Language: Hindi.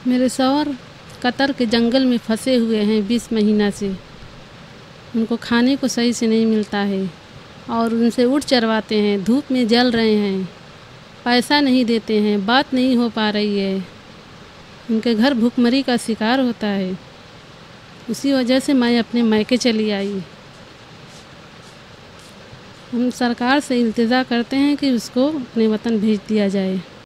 मेरे शौहर कतर के जंगल में फंसे हुए हैं 20 महीना से। उनको खाने को सही से नहीं मिलता है और उनसे ऊँट चरवाते हैं, धूप में जल रहे हैं, पैसा नहीं देते हैं, बात नहीं हो पा रही है। उनके घर भूखमरी का शिकार होता है। उसी वजह से मैं अपने मायके चली आई। हम सरकार से इल्तिजा करते हैं कि उसको अपने वतन भेज दिया जाए।